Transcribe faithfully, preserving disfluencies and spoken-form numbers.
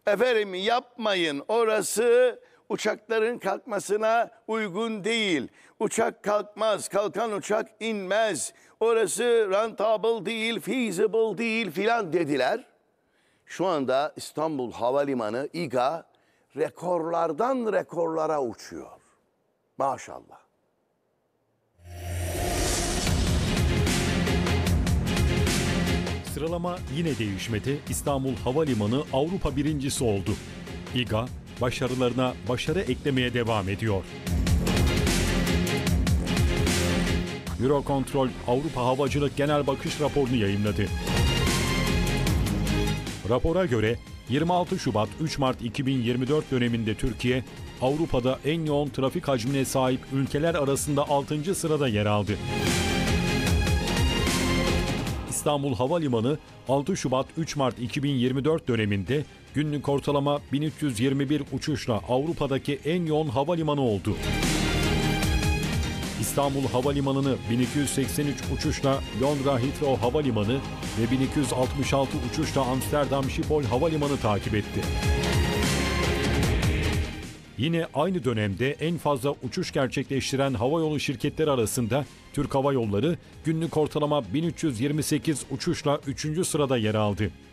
Efendim yapmayın, orası uçakların kalkmasına uygun değil. Uçak kalkmaz, kalkan uçak inmez. Orası rentable değil, feasible değil filan dediler. Şu anda İstanbul Havalimanı İGA rekorlardan rekorlara uçuyor. Maşallah. Sıralama yine değişmedi. İstanbul Havalimanı Avrupa birincisi oldu. İGA başarılarına başarı eklemeye devam ediyor. Eurocontrol Avrupa Havacılık Genel Bakış raporunu yayımladı. Rapora göre yirmi altı Şubat üç Mart iki bin yirmi dört döneminde Türkiye, Avrupa'da en yoğun trafik hacmine sahip ülkeler arasında altıncı sırada yer aldı. İstanbul Havalimanı altı Şubat üç Mart iki bin yirmi dört döneminde günlük ortalama bin üç yüz yirmi bir uçuşla Avrupa'daki en yoğun havalimanı oldu. İstanbul Havalimanı'nı bin iki yüz seksen üç uçuşla Londra Heathrow Havalimanı ve bin iki yüz altmış altı uçuşla Amsterdam Schiphol Havalimanı takip etti. Yine aynı dönemde en fazla uçuş gerçekleştiren havayolu şirketleri arasında Türk Hava Yolları günlük ortalama bin üç yüz yirmi sekiz uçuşla üçüncü sırada yer aldı.